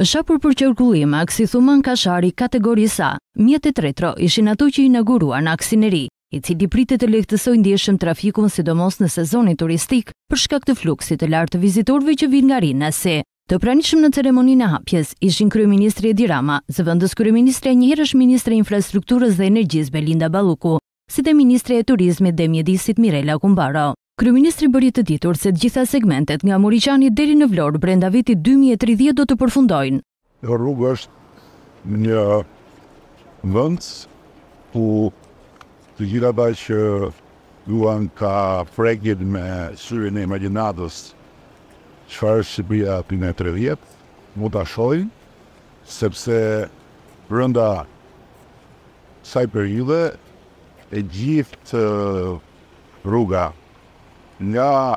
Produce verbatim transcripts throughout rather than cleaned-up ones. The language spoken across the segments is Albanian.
Është hapur për qarkullim aksi Thuman Kashari kategorisë A. Mjetet retro ishin ato që inauguruan aksin e ri, i cili pritet të lehtësojë ndjeshëm trafikun sidomos në sezonin turistik për shkak të fluksit të lartë të vizitorëve që vijnë nga Rinasi. Të pranishëm në ceremoninë e hapjes ishin kryeministri Edi Rama, zëvendës kryeministre e njëherësh ministre e infrastrukturës dhe energjisë Belinda Balluku, si dhe ministre e turizmit dhe mjedisit Mirela Kumbaro. Kryeministri bëri të ditur se të gjitha segmentet nga Moriqani deri në Vlorë brenda vitit dy mijë e tridhjetë do të përfundojnë. Rruga është një vend ku të gjitha ata që duan ka prekjet me syrin e imagjinatës çfarë është Shqipëria aty në tridhjetë, mund ta shohin, sepse brenda kësaj periudhe e gjithë rruga nga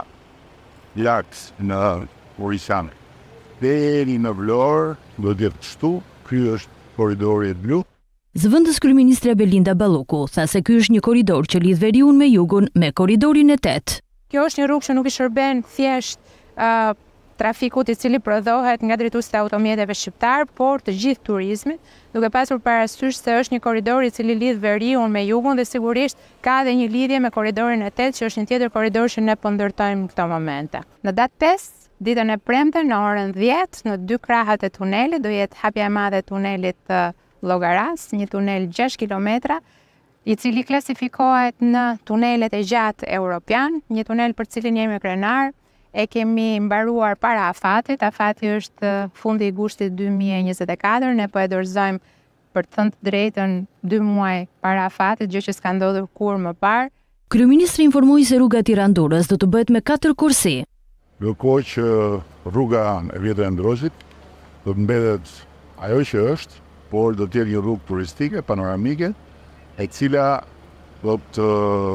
Laks në Moriqani deri në Vlorë do të jetë kështu. Ky është korridori i blu. Zëvendës kryeministre Belinda Balluku tha se ky është një korridor që lidh veriun me jugun me korridorin e tetë. Kjo është një rrugë që nuk i shërben thjesht uh, trafikut i cili prodhohet nga drejtuesit e automjeteve shqiptar, por të gjithë turizmit, duke pasur parasysh se është një korridor i cili lidh veriun me jugun dhe sigurisht ka edhe një lidhje me korridorin e tetë, që është një tjetër korridor që ne po ndërtojmë në këto momente. Në datë pesë, ditën e premte në orën dhjetë, në dy krahat e tunelit do jetë hapja e madhe e tunelit të Llogaras, një tunel gjashtë kilometra, i cili klasifikohet në tunelet e gjatë europian, një tunel për cilin jemi krenar. E kemi mbaruar para afatit, afati është fundi i gushtit dy mijë e njëzet e katër, ne po e dorëzojmë për të thënë të drejtën dy muaj para afatit, gjë që s'ka ndodhur kur më parë. Kryeministri informoi se rruga Tiranë-Durrës do të bëhet me katër kursi. Ndërkohë që rruga e Vjetër e Ndrozit do të mbetet ajo që është, por do të jetë një rrugë turistike, panoramike, e cila do të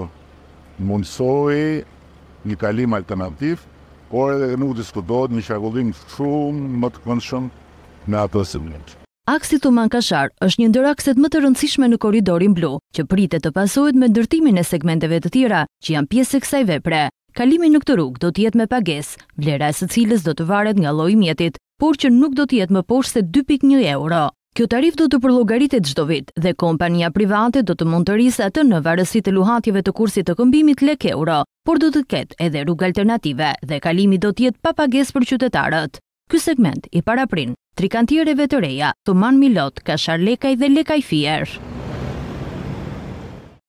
mundsojë një kalim alternativ, por edhe nuk diskutohet një qarkullim shumë më të këndshëm në atë segment. Aksi Thuman Kashar është një ndër akset më të rëndësishme në korridorin blu, që pritet të pasohet me ndërtimin e segmenteve të tjera që janë pjesë e kësaj vepre. Kalimi në këtë rrugë do të jetë me pagesë, vlera e së cilës do të varet nga lloji i mjetit, por që nuk do të jetë më poshtë se dy pikë një euro. Kjo tarif do të përllogaritet çdo vit dhe kompania private do të mund të rrisë atë në varësi të luhatjeve të kursit të këmbimit lek euro, por do të ketë edhe rrugë alternative dhe kalimi do të jetë pa pagesë për qytetarët. Ky segment i paraprin trikantiereve të reja, Thuman Milot, Kashar Lekaj dhe Lekaj Fier.